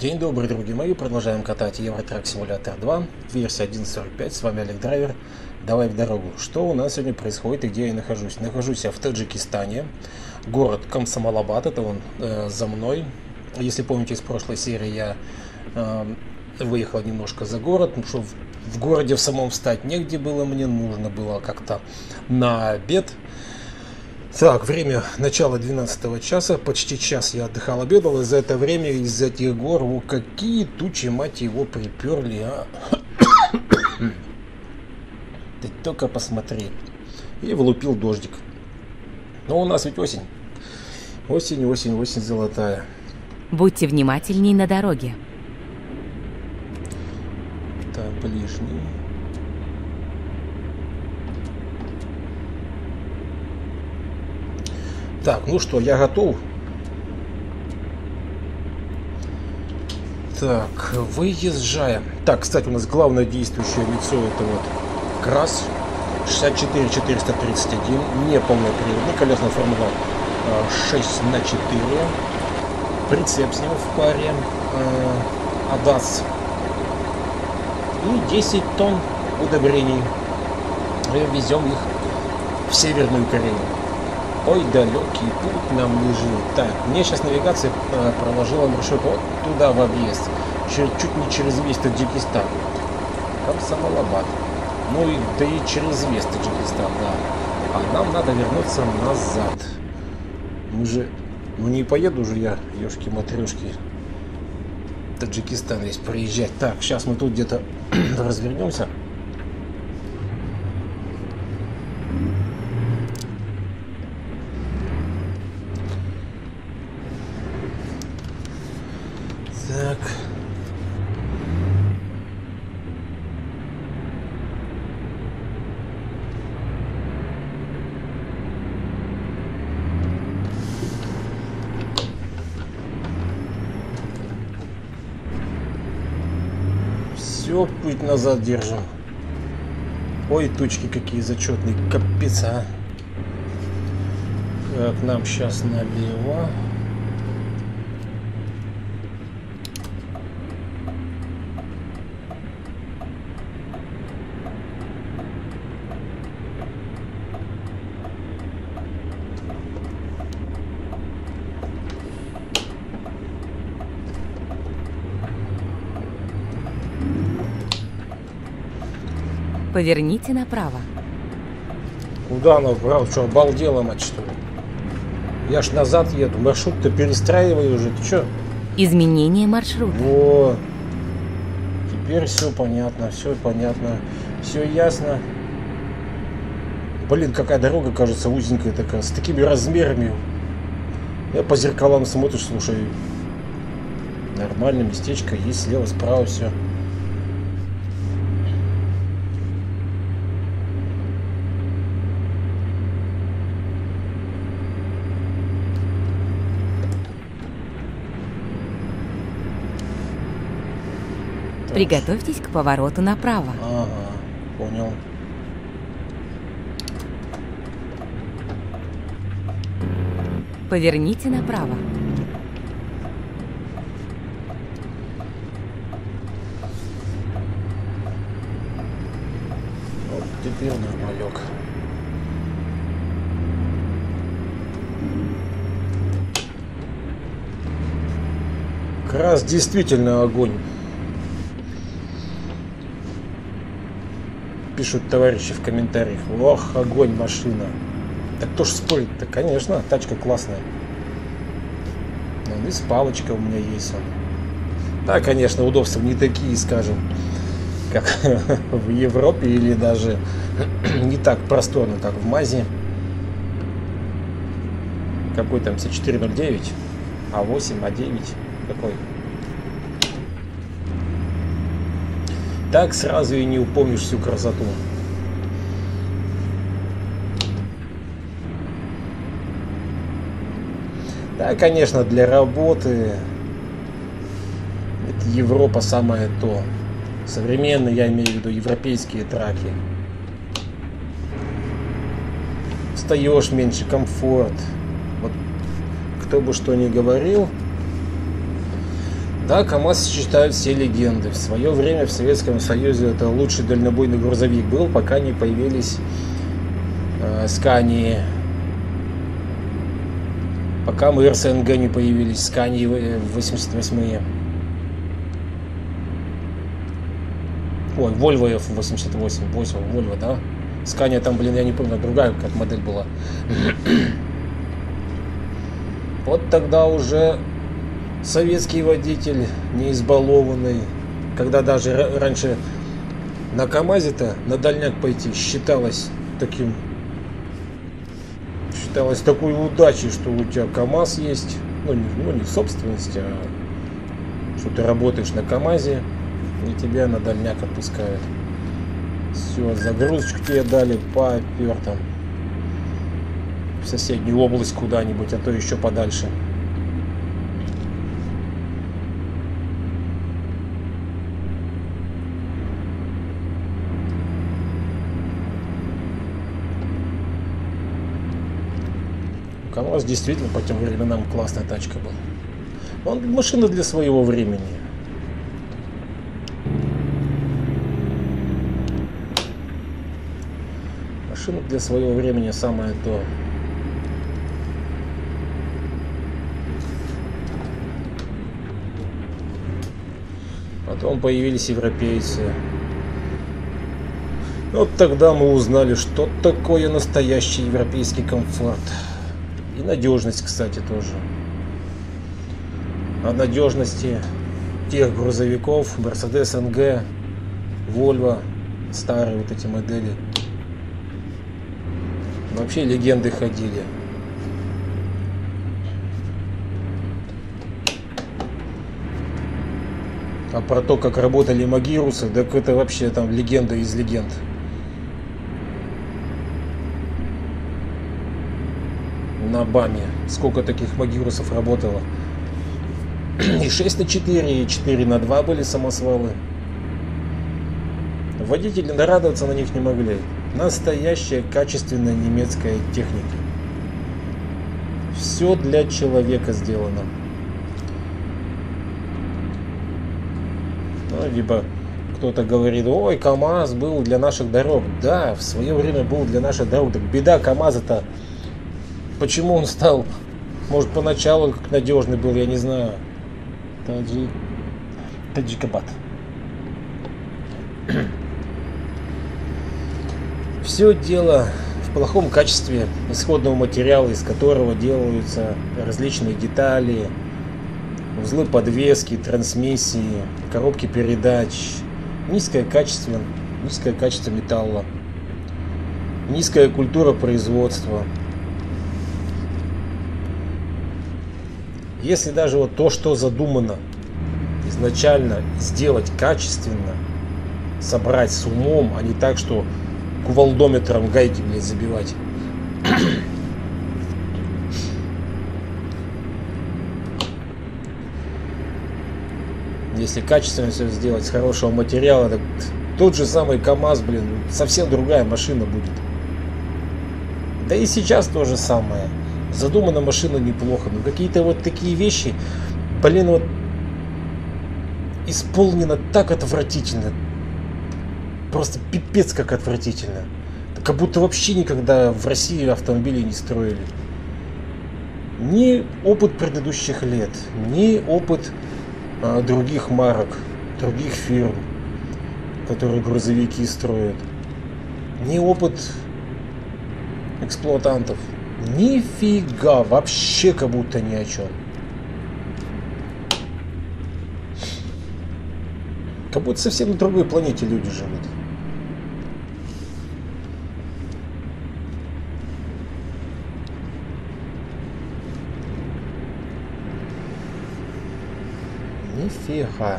День добрый, друзья мои, продолжаем катать Евротрак Симулятор 2, версия 1.45, с вами Олег Драйвер. Давай в дорогу. Что у нас сегодня происходит и где я нахожусь? Нахожусь я в Таджикистане, город Комсомол-Абад, это он за мной. Если помните, из прошлой серии я выехал немножко за город, потому что в городе в самом встать негде было, мне нужно было как-то на обед. Так, время начала 12 часа, почти час я отдыхал, обедал, и за это время из этих гор, какие тучи, мать его, приперли, а? Ты только посмотри. И влупил дождик. Но у нас ведь осень. Осень золотая. Будьте внимательней на дороге. Так, ближний. Так, ну что, я готов. Так, выезжаем. Так, кстати, у нас главное действующее лицо это вот КРАС 64431, не полноприводный, колесная формула 6х4, прицеп с ним в паре, АДАС и 10 тонн удобрений. Мы везем их в Северную Корею. Ой, далекий путь нам лежит. Так, мне сейчас навигация проложила маршрут вот туда в объезд. Чуть не через весь Таджикистан. Комсомол-Абад. Ну и да и через весь Таджикистан, да. А нам надо вернуться назад. Мы же... Ну не поеду же я, ёшки-матрёшки, Таджикистан здесь проезжать. Так, сейчас мы тут где-то развернемся. Так. Все, путь назад держим. Ой, тучки какие зачетные, капец, а. Так, нам сейчас налево. Поверните направо. Куда направо? Что, обалдела, мать, что ли? Я ж назад еду, маршрут-то перестраиваю уже, ты что? Изменение маршрута. О, теперь все понятно, все ясно. Блин, какая дорога, кажется, узенькая такая, с такими размерами. Я по зеркалам смотришь, слушай, нормальное местечко, есть слева, справа все. Приготовьтесь к повороту направо. Ага, понял. Поверните направо. Вот теперь нормалек. КРАС действительно огонь. Пишут товарищи в комментариях. Ох, огонь, машина. Так кто ж спорит-то? Конечно, тачка классная. Ну, и с палочкой у меня есть. Да, конечно, удобства не такие, скажем, как в Европе, или даже не так просторно, как в МАЗе. Какой там C409? А8, А9? Какой? Так сразу и не упомнишь всю красоту. Да, конечно, для работы это Европа самое то. Современные, я имею в виду, европейские траки. Встаешь меньше, комфорт. Вот кто бы что ни говорил. Да, КамАЗ считают все легенды. В свое время в Советском Союзе это лучший дальнобойный грузовик был, пока не появились Скании. Пока мы РСНГ не появились, Скании 88-е. Ой, Volvo F88, Volvo, да? Скания там, блин, я не помню, другая как модель была. Вот тогда уже советский водитель, не избалованный, когда даже раньше на КамАЗе-то на дальняк пойти считалось такой удачей, что у тебя КамАЗ есть, ну не в собственности, а что ты работаешь на КамАЗе, и тебя на дальняк отпускают. Все, загрузочку тебе дали, попер там в соседнюю область куда-нибудь, а то еще подальше. КамАЗ действительно по тем временам классная тачка была. Он машина для своего времени. Машина для своего времени самое то. Потом появились европейцы. Вот тогда мы узнали, что такое настоящий европейский комфорт. И надежность, кстати, тоже. О надежности тех грузовиков, Mercedes NG, Volvo, старые вот эти модели. Вообще легенды ходили. А про то, как работали Магирусы, так это вообще там легенда из легенд. На БАМе сколько таких Магирусов работало. И 6/4, и 4/2 были самосвалы. Водители нарадоваться на них не могли. Настоящая качественная немецкая техника. Все для человека сделано. Ну, либо кто-то говорит: ой, КамАЗ был для наших дорог. Да, в свое время был для наших дорог. Так беда КамАЗа-то, почему он стал, может, поначалу как надежный был, я не знаю. Таджикабад. Все дело в плохом качестве исходного материала, из которого делаются различные детали, узлы подвески, трансмиссии, коробки передач, низкое качество металла, низкая культура производства. Если даже вот то, что задумано изначально сделать качественно, собрать с умом, а не так, что кувалдометром гайки, блядь, забивать. Если качественно все сделать, с хорошего материала, так тот же самый КамАЗ, блин, совсем другая машина будет. Да и сейчас то же самое. Задумана машина неплохо, но какие-то вот такие вещи, блин, вот исполнено так отвратительно. Просто пипец как отвратительно. Как будто вообще никогда в России автомобили не строили. Ни опыт предыдущих лет, ни опыт других марок, других фирм, которые грузовики строят, ни опыт эксплуатантов. Нифига, вообще как будто ни о чем. Как будто совсем на другой планете люди живут. Нифига.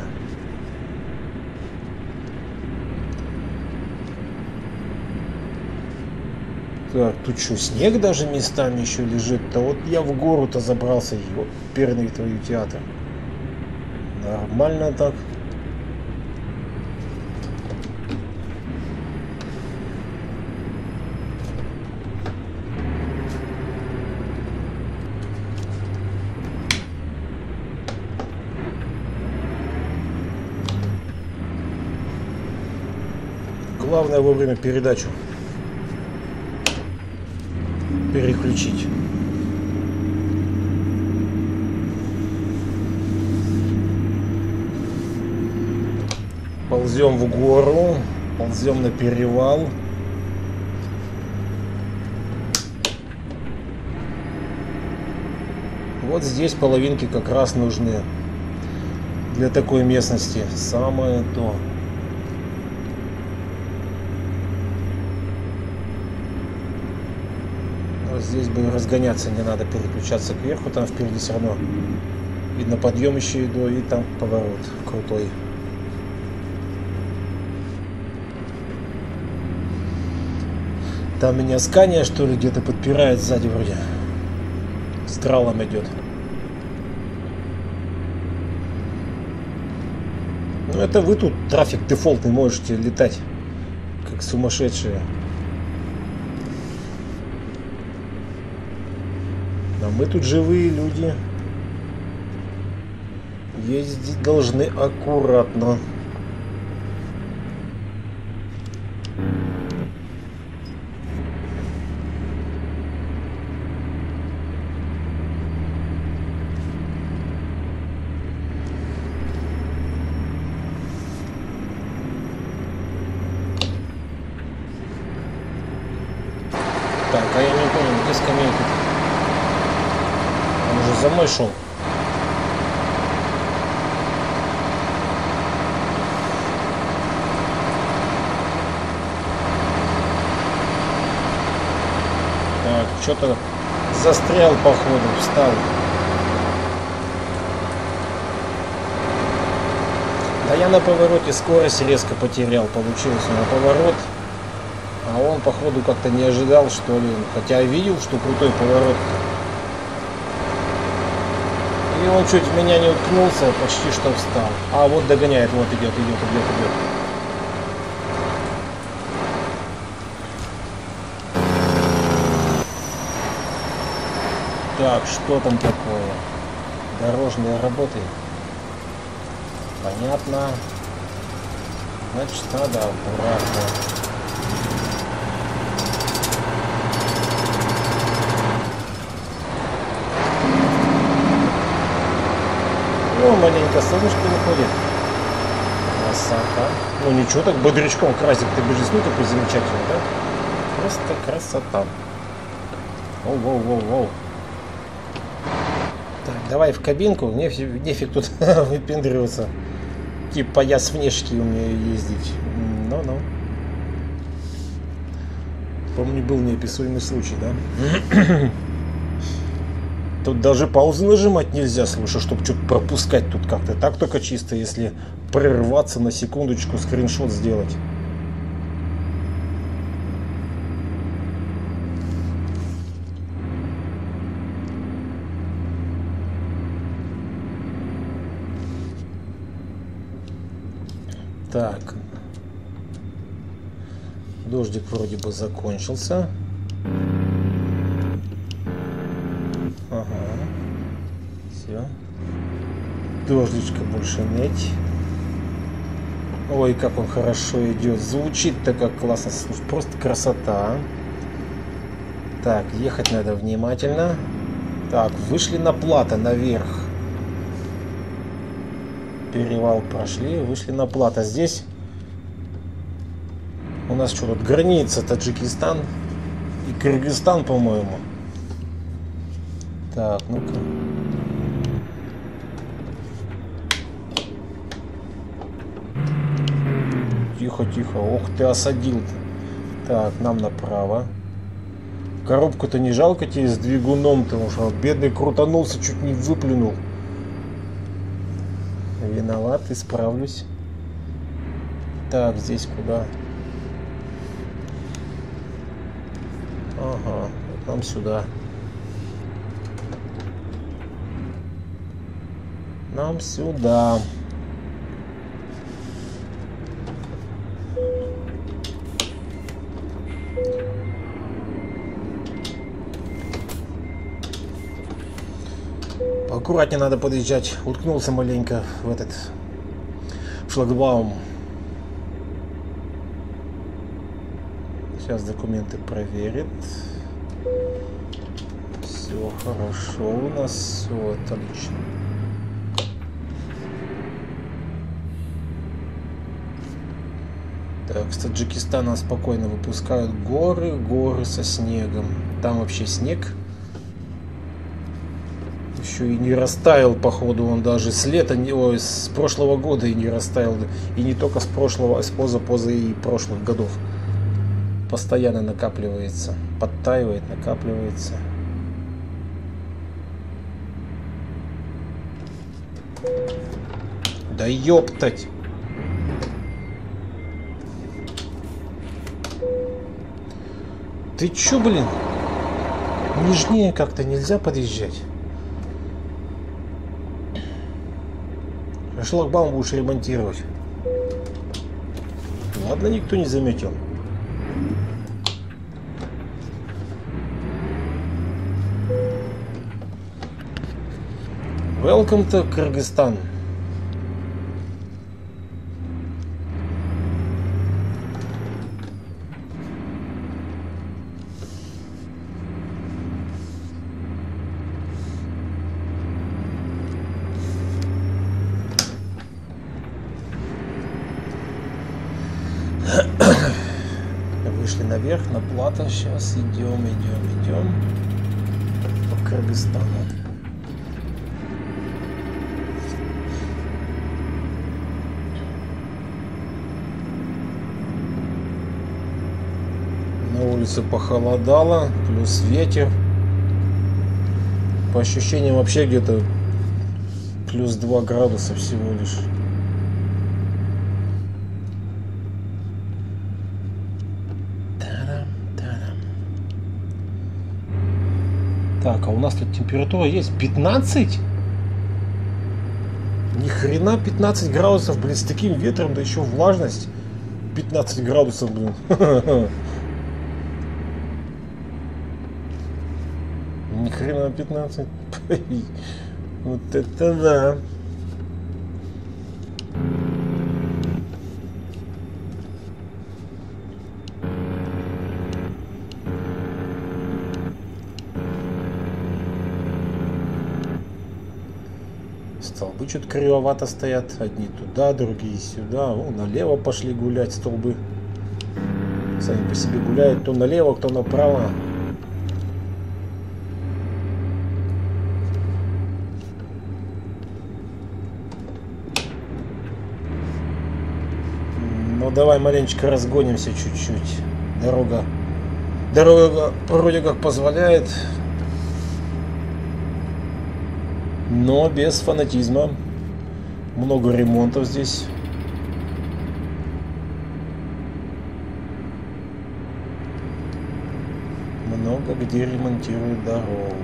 Так, тут что, снег даже местами еще лежит-то? Вот я в гору-то забрался, и вот перный твою театр. Нормально так. Главное вовремя передачу переключить. Ползем в гору, ползем на перевал. Вот здесь половинки как раз нужны для такой местности. Самое то. Вот здесь бы разгоняться не надо, переключаться кверху. Там впереди все равно видно подъем еще иду, и там поворот крутой. Там меня Скания, что ли, где-то подпирает сзади вроде. С тралом идет. Ну это вы тут трафик дефолтный можете летать как сумасшедшие. А мы тут живые люди. Ездить должны аккуратно. Так, а я не понял, где скамейка-то? Он уже за мной шел. Так, что-то застрял, походу, встал. Да я на повороте скорость резко потерял, получился на поворот. А он, походу, как-то не ожидал, что ли. Хотя видел, что крутой поворот. И он чуть в меня не уткнулся, почти что встал. А вот догоняет, вот идет. Так, что там такое? Дорожные работы. Понятно. Значит, надо аккуратно. Ну, маленько солнышко выходит. Красота. Ну ничего, так бодрячком красит. Ты бы же ну какой замечательный, да? Просто красота. Воу. Так, давай в кабинку. Нефиг тут выпендриваться. Типа я с внешки умею ездить. Ну. Помню, был неописуемый случай, да? Тут даже паузу нажимать нельзя, слушай, чтобы что-то пропускать тут как-то. Так только чисто, если прерваться на секундочку, скриншот сделать. Так. Дождик вроде бы закончился. Ага. Все. Дождичка больше нет. Ой, как он хорошо идет. Звучит-то как классно. Просто красота. Так, ехать надо внимательно. Так, вышли на плато наверх. Перевал прошли, вышли на плато. Здесь у нас что тут? Граница Таджикистан и Кыргызстан, по-моему. Так, ну-ка. Тихо. Ох, ты осадил-то. Так, нам направо. Коробку-то не жалко тебе с двигуном-то, уже бедный крутанулся, чуть не выплюнул. Виноват, исправлюсь. Так, здесь куда? Ага, вот нам сюда. Нам сюда. Аккуратнее надо подъезжать. Уткнулся маленько в этот шлагбаум. Сейчас документы проверит. Все хорошо у нас. Вот, отлично. Так, с Таджикистана спокойно выпускают горы, горы со снегом. Там вообще снег. Еще и не растаял, походу, он даже с лета, ой, с прошлого года и не растаял. И не только с прошлого, а с поза и прошлых годов. Постоянно накапливается. Подтаивает, накапливается. Да ёптать! Ты чё, блин? Нежнее как-то нельзя подъезжать. Шлагбаум будешь ремонтировать. Ладно, никто не заметил. Welcome to Кыргызстан. Вышли наверх, на плато. Сейчас идем по Кыргызстану. На улице похолодало, плюс ветер. По ощущениям вообще где-то плюс 2 градуса всего лишь. Так, а у нас тут температура есть 15? Ни хрена 15 градусов, блин, с таким ветром, да еще влажность 15 градусов, блин. Ни хрена 15. Вот это да. Столбы что-то кривовато стоят. Одни туда, другие сюда. О, налево пошли гулять столбы. Сами по себе гуляют. Кто налево, кто направо. Ну давай маленечко разгонимся чуть-чуть. Дорога вроде как позволяет. Но без фанатизма. Много ремонтов здесь. Много где ремонтируют дорогу.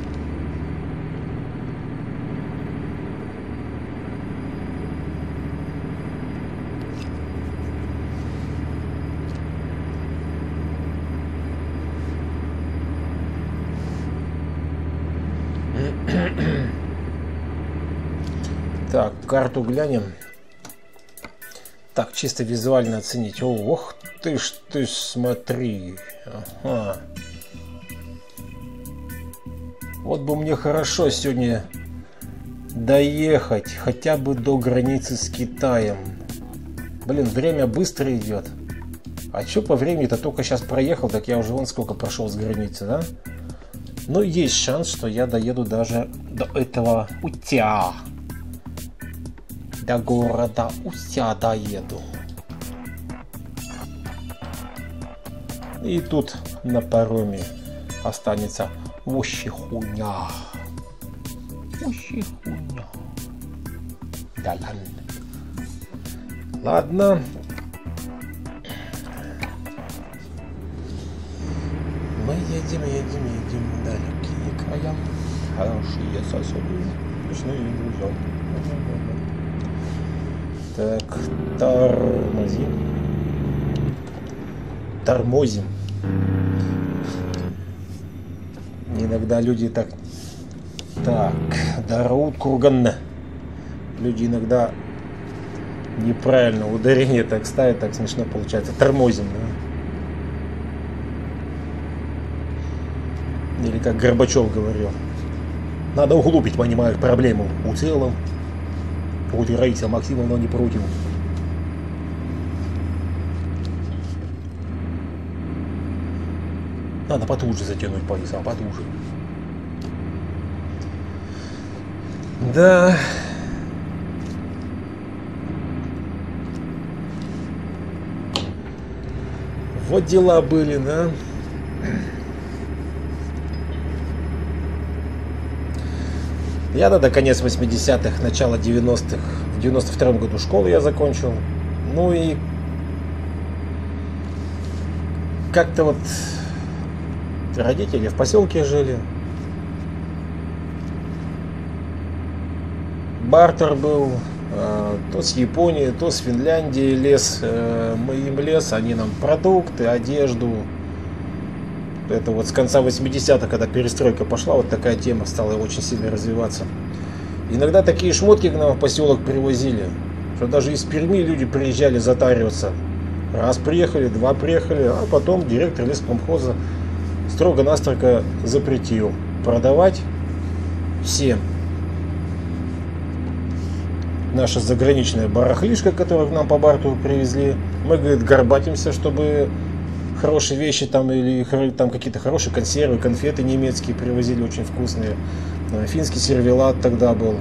Так, карту глянем. Так, чисто визуально оценить. Ох ты ж, смотри. Ага. Вот бы мне хорошо сегодня доехать хотя бы до границы с Китаем. Блин, время быстро идет. А чё по времени-то только сейчас проехал, так я уже вон сколько прошел с границы, да? Но есть шанс, что я доеду даже до этого Утя. До города Утя доеду. И тут на пароме останется вообще хуйня. Вообще хуйня. Да ладно. Ладно. Мы едем далекие края. Хорошие соседи. Смешные друзья. Так, тормозим. Иногда люди так, Дараут Курганна. Люди иногда неправильно ударение так ставят, так смешно получается. Тормозим, да? как Горбачев говорил. Надо углубить, понимаешь, проблему. В целом, вот и Раиса Максимовна не против. Надо потуже затянуть пояса, потуже. Да. Вот дела были, да. Я тогда конец 80-х, начало 90-х. В 92-м году школу я закончил. Ну и как-то вот родители в поселке жили. Бартер был, то с Японии, то с Финляндии лез. Мы им лез, они нам продукты, одежду. Это вот с конца 80-х, когда перестройка пошла, вот такая тема стала очень сильно развиваться. Иногда такие шмотки к нам в поселок привозили, что даже из Перми люди приезжали затариваться. Раз приехали, два приехали, а потом директор леспромхоза строго-настрого запретил продавать всем. Наша заграничная барахлишка, которую к нам по бартеру привезли, мы, говорит, горбатимся, чтобы хорошие вещи там или там какие-то хорошие консервы, конфеты немецкие привозили, очень вкусные. Финский сервелат тогда был.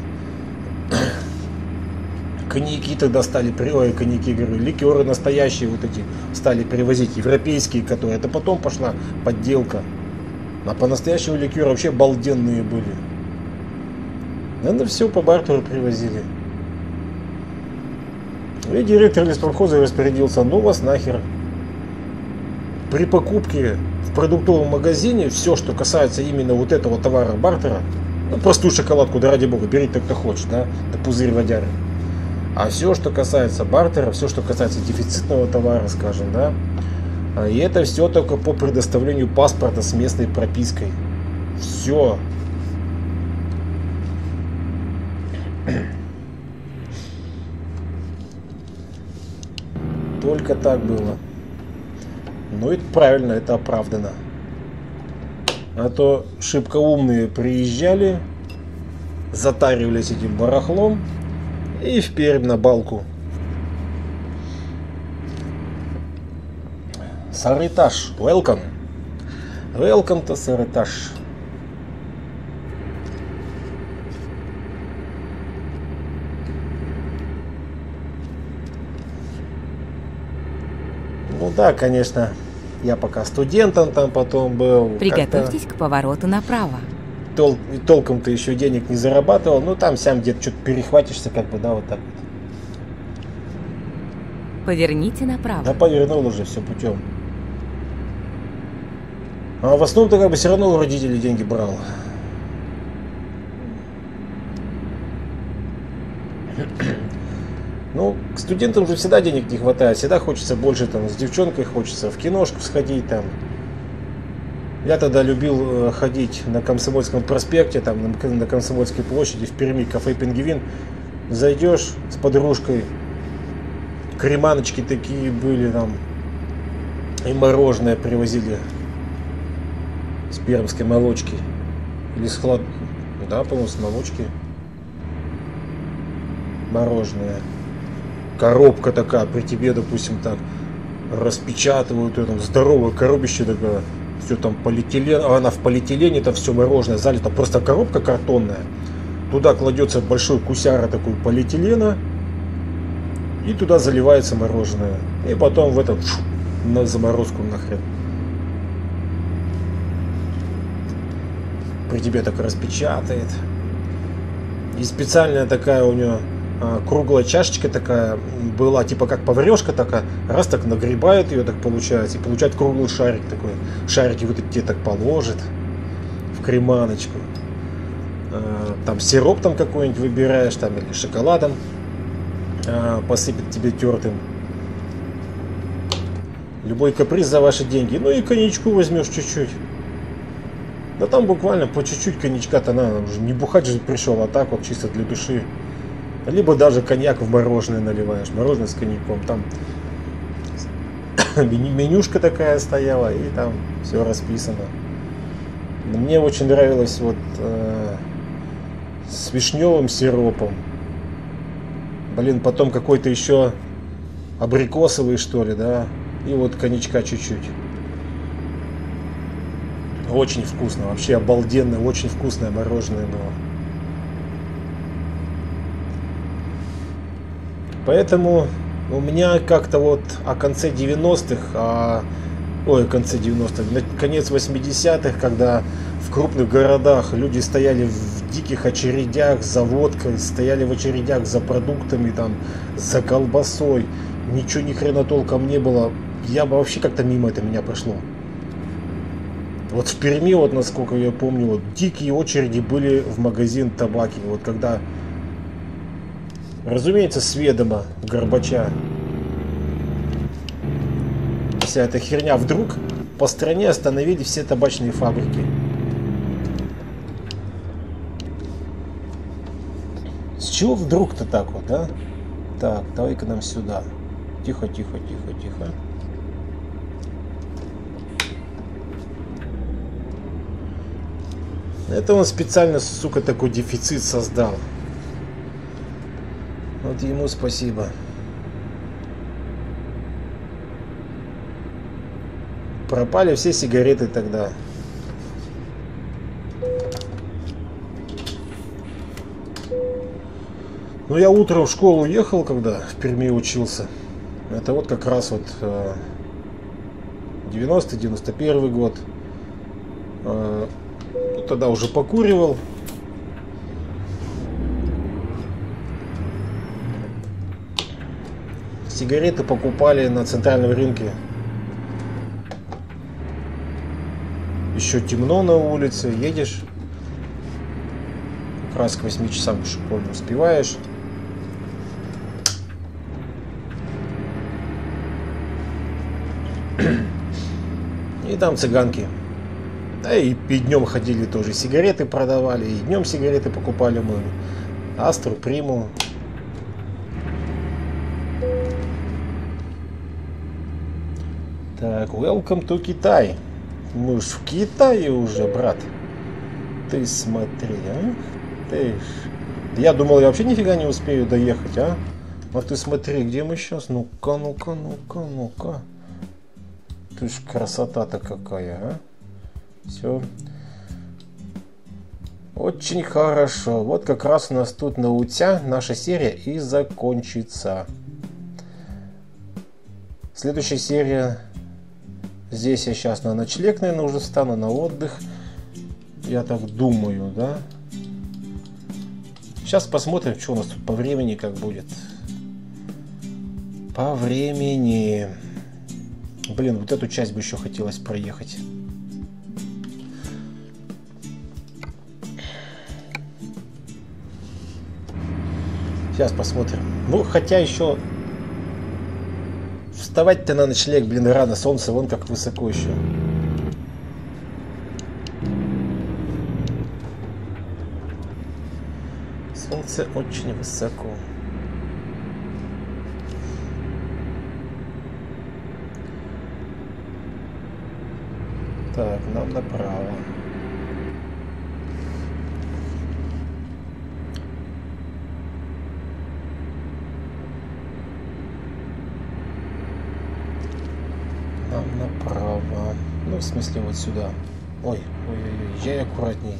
Коньяки тогда стали, коньяки, говорю, ликеры настоящие вот эти стали привозить, европейские, которые, это потом пошла подделка. А по-настоящему ликеры вообще обалденные были. Это все по бартеру привозили. И директор леспромхоза распорядился, ну вас нахер. При покупке в продуктовом магазине все, что касается именно вот этого товара бартера, ну, простую шоколадку, да ради бога, бери так, кто хочет, да пузырь водяры. А все, что касается бартера, все, что касается дефицитного товара, скажем, да, и это все только по предоставлению паспорта с местной пропиской. Все. Только так было. Ну это правильно, это оправдано. А то шибко умные приезжали, затаривались этим барахлом и в Пермь на балку. Сарытаж, welcome. Welcome to Сарытаж. Ну да, конечно, я пока студентом там потом был. Приготовьтесь к повороту направо. Толком-то еще денег не зарабатывал, ну там сам где-то что-то перехватишься, как бы, да, вот так вот. Поверните направо. Да повернул уже все путем. А в основном-то как бы все равно у родителей деньги брал. Ну, к студентам же всегда денег не хватает, всегда хочется больше, там, с девчонкой хочется в киношку сходить, там. Я тогда любил ходить на Комсомольском проспекте, там, на Комсомольской площади, в Перми, кафе «Пингвин». Зайдешь с подружкой, креманочки такие были там, и мороженое привозили с пермской молочки. Или с да, по-моему, с молочки. Мороженое. Коробка такая, при тебе, допустим, так распечатывают, это здоровое коробище такое, все там полиэтилен, а она в полиэтилене, там все мороженое залито, просто коробка картонная, туда кладется большой кусяра такой полиэтилена, и туда заливается мороженое, и потом в этот на заморозку нахрен. При тебе так распечатает. И специальная такая у нее круглая чашечка такая была, типа как поварешка такая, раз так нагребает ее, так получается, и получает круглый шарик такой. Шарики вот эти так положит в креманочку. Там сироп там какой-нибудь выбираешь, там или шоколадом посыпет тебе тертым. Любой каприз за ваши деньги. Ну и коньячку возьмешь чуть-чуть. Да там буквально по чуть-чуть коньячка-то надо, уже не бухать же пришел, а так вот чисто для души. Либо даже коньяк в мороженое наливаешь, мороженое с коньяком. Там менюшка такая стояла, и там все расписано. Мне очень нравилось вот с вишневым сиропом. Блин, потом какой-то еще абрикосовый, что ли, да? И вот коньячка чуть-чуть. Очень вкусно, вообще обалденно, очень вкусное мороженое было. Поэтому у меня как-то вот о конце 90-х, конце 90-х, конец 80-х, когда в крупных городах люди стояли в диких очередях за водкой, стояли в очередях за продуктами, там, за колбасой, ничего ни хрена толком не было, я бы вообще как-то мимо это меня прошло. Вот в Перми, вот насколько я помню, вот дикие очереди были в магазин табаки, вот когда, разумеется, с ведома Горбача вся эта херня, вдруг по стране остановили все табачные фабрики. С чего вдруг-то так вот, да? Так, давай-ка нам сюда. Тихо, тихо, тихо, тихо. Это он специально, сука, такой дефицит создал. Вот ему спасибо. Пропали все сигареты тогда. Ну, я утром в школу ехал, когда в Перми учился. Это вот как раз вот 90-91 год. Тогда уже покуривал. Сигареты покупали на центральном рынке. Еще темно на улице, едешь. Как раз к 8 часам в школе успеваешь. И там цыганки. Да и днем ходили тоже, сигареты продавали, и днем сигареты покупали мы. Астру, Приму. Так, welcome to Китай. Мы ж в Китае уже, брат. Ты смотри, а? Ты ж... Я думал, я вообще нифига не успею доехать, а? А ты смотри, где мы сейчас? Ну-ка, ну-ка, ну-ка, ну-ка. Ты ж красота-то какая, а? Все. Очень хорошо. Вот как раз у нас тут на Утя наша серия и закончится. Следующая серия. Здесь я сейчас на ночлег, наверное, уже встану, на отдых. Я так думаю, да? Сейчас посмотрим, что у нас тут по времени как будет. По времени. Блин, вот эту часть бы еще хотелось проехать. Сейчас посмотрим. Ну, хотя еще вставать-то на ночлег, блин, рано. Солнце вон как высоко еще. Солнце очень высоко. Так, нам направо. Нам направо. Ну, в смысле, вот сюда. Ой, ой-ой-ой, езжай аккуратней.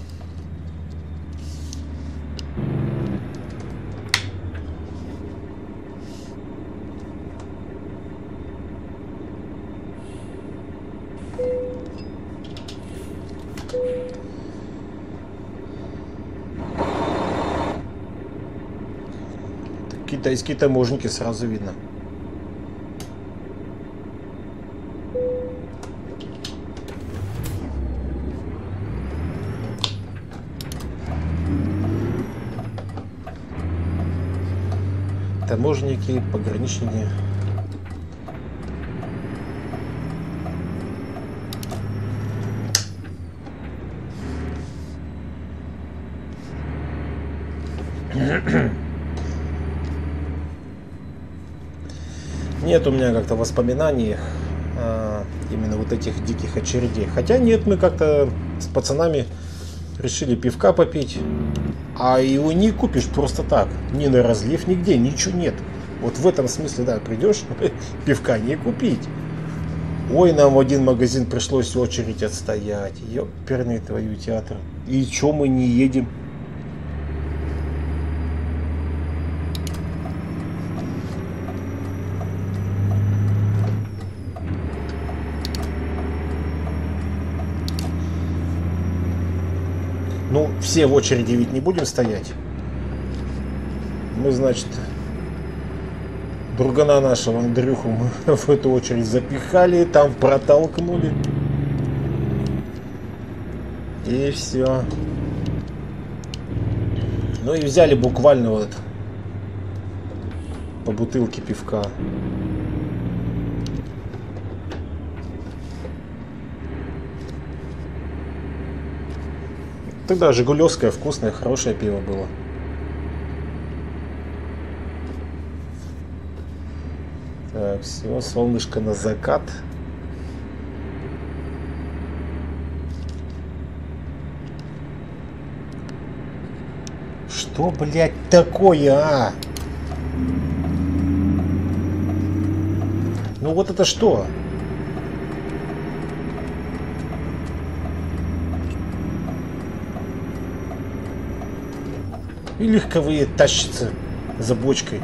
Китайские таможенники сразу видно. Таможенники, пограничники. Нет у меня как-то воспоминаний именно вот этих диких очередей. Хотя нет, мы как-то с пацанами решили пивка попить. А его не купишь просто так. Ни на разлив, нигде, ничего нет. Вот в этом смысле, да, придешь, пивка не купить. Ой, нам в один магазин пришлось очередь отстоять. Ёперный твою театр. И чё мы не едем? Ну, все в очереди ведь не будем стоять. Мы, значит, другана нашего Андрюху мы в эту очередь запихали, там протолкнули. И все. Ну и взяли буквально вот по бутылке пивка. Тогда жигулевское вкусное, хорошее пиво было. Так, все, солнышко на закат. Что, блядь, такое, а? Ну вот это что? И легковые тащатся за бочкой.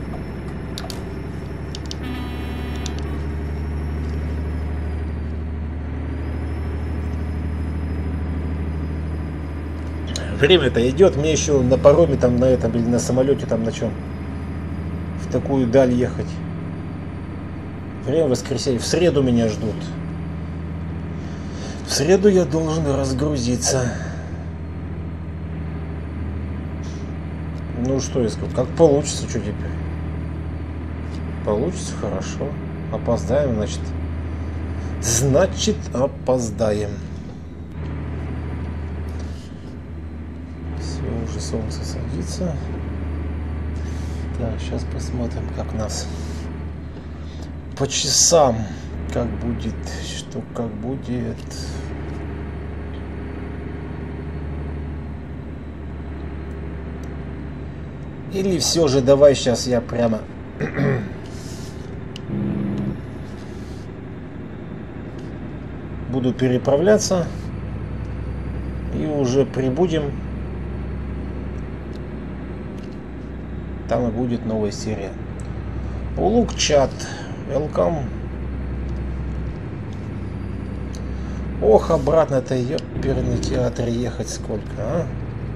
Время-то идет, мне еще на пароме там на этом или на самолете там на чем в такую даль ехать. Время воскресенье. В среду меня ждут. В среду я должен разгрузиться. Ну что я скажу, как получится, что теперь? Получится, хорошо. Опоздаем, значит. Значит, опоздаем. Все, уже солнце садится. Так, сейчас посмотрим, как нас по часам. Как будет, что как будет. Или все же давай сейчас я прямо буду переправляться и уже прибудем. Там и будет новая серия. Улук-чат. Welcome. Ох, обратно-то ёперный театр ехать сколько, а?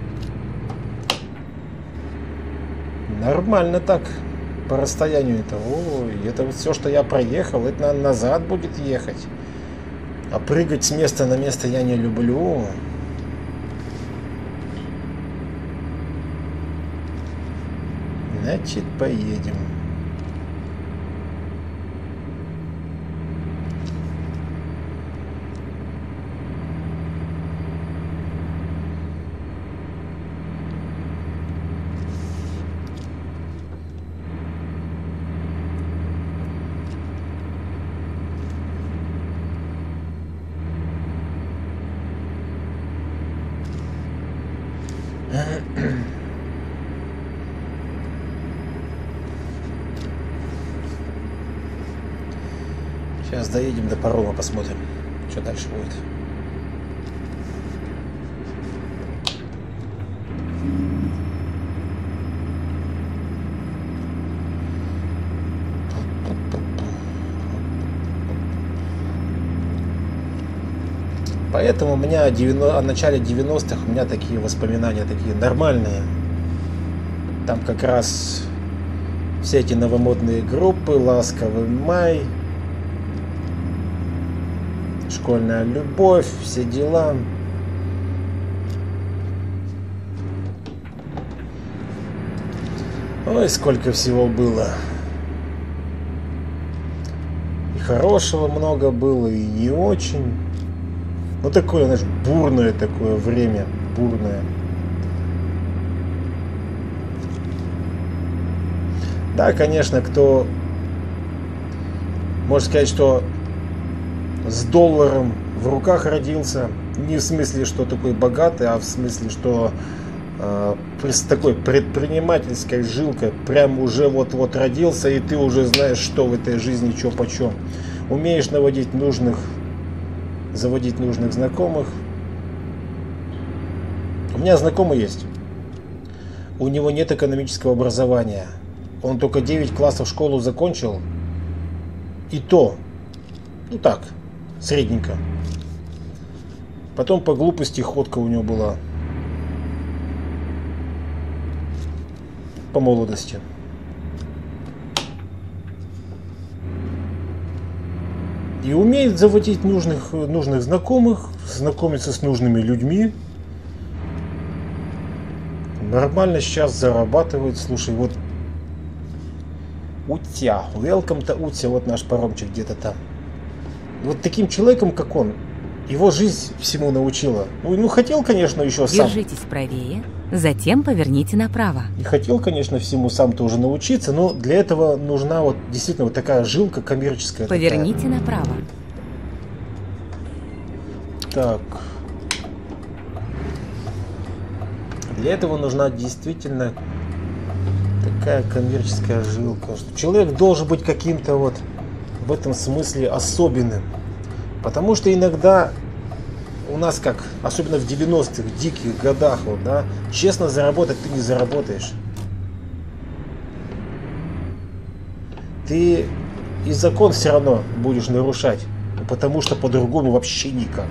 Нормально так, по расстоянию-то. Ой, это вот все, что я проехал, это надо назад будет ехать. А прыгать с места на место я не люблю. Значит, поедем. Сейчас доедем до парома, посмотрим, что дальше будет. Поэтому у меня о начале 90-х у меня такие воспоминания, такие нормальные. Там как раз все эти новомодные группы, «Ласковый май», «Школьная любовь», все дела. Ой, сколько всего было. И хорошего много было, и не очень. Ну такое, знаешь, бурное такое время, бурное. Да, конечно, кто может сказать, что с долларом в руках родился. Не в смысле, что такой богатый, а в смысле, что с такой предпринимательской жилкой прям уже вот-вот родился, и ты уже знаешь, что в этой жизни, что почем. Умеешь заводить нужных знакомых. У меня знакомый есть. У него нет экономического образования. Он только 9 классов школу закончил. И то, ну так, средненько. Потом по глупости ходка у него была. По молодости. И умеет заводить нужных знакомых, знакомиться с нужными людьми. Нормально сейчас зарабатывает. Слушай, вот Утя, welcome to Утя, вот наш паромчик где-то там. Вот таким человеком, как он, его жизнь всему научила. Ну хотел, конечно, еще сам. Держитесь правее, затем поверните направо. И хотел, конечно, всему сам тоже научиться, но для этого нужна вот действительно вот такая жилка коммерческая. Поверните направо. Так. Для этого нужна действительно такая коммерческая жилка. Что человек должен быть каким-то вот в этом смысле особенным. Потому что иногда у нас как, особенно в 90-х, диких годах, вот, да, честно заработать ты не заработаешь. Ты и закон все равно будешь нарушать, потому что по-другому вообще никак.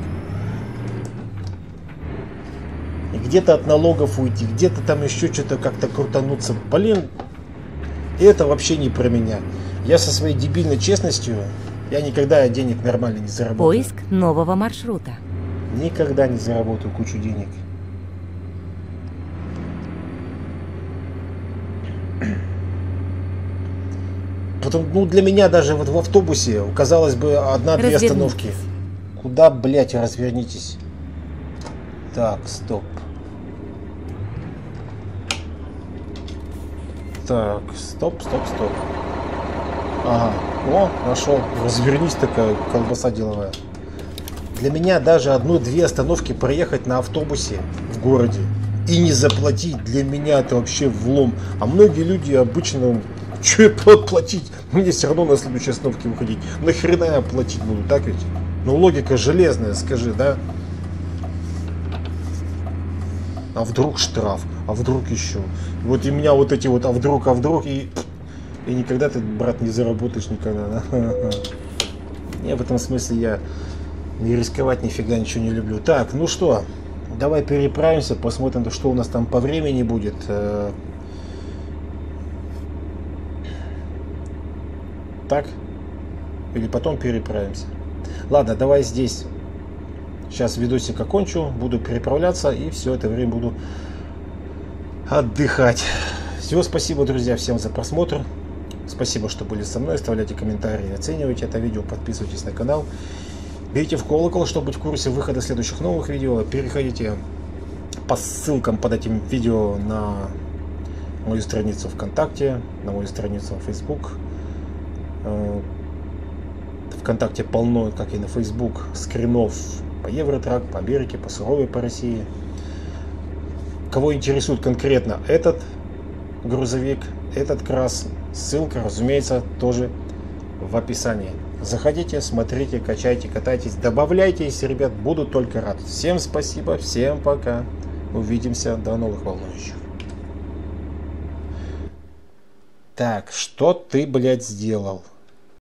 И где-то от налогов уйти, где-то там еще что-то как-то крутануться. Блин, это вообще не про меня. Я со своей дебильной честностью, я никогда денег нормально не заработаю. Поиск нового маршрута. Никогда не заработаю кучу денег. Потом, ну, для меня даже вот в автобусе, казалось бы, одна-две остановки. Куда, блять, развернитесь? Так, стоп. Так, стоп. Ага, о, нашел. Развернись, такая колбаса деловая. Для меня даже одну-две остановки проехать на автобусе в городе и не заплатить, для меня это вообще влом. А многие люди обычно, что я платить? Мне все равно на следующей остановке выходить. Нахрена я платить буду, так ведь? Ну логика железная, скажи, да? А вдруг штраф? А вдруг еще? Вот и меня вот эти вот а вдруг, и никогда ты, брат, не заработаешь никогда, да? Не, в этом смысле я не рисковать нифига ничего не люблю. Так, ну что, давай переправимся, посмотрим, что у нас там по времени будет. Так? Или потом переправимся? Ладно, давай здесь. Сейчас видосик окончу, буду переправляться и все это время буду отдыхать. Всего спасибо, друзья, всем за просмотр. Спасибо, что были со мной. Оставляйте комментарии, оценивайте это видео, подписывайтесь на канал. Бейте в колокол, чтобы быть в курсе выхода следующих новых видео. Переходите по ссылкам под этим видео на мою страницу ВКонтакте, на мою страницу в Facebook. ВКонтакте полно, как и на Facebook, скринов по Евротрак, по Америке, по Суровой, по России. Кого интересует конкретно этот грузовик, этот КРАС, ссылка, разумеется, тоже в описании. Заходите, смотрите, качайте, катайтесь, добавляйтесь, ребят, буду только рад. Всем спасибо, всем пока. Увидимся, до новых волнующих. Так, что ты, блядь, сделал?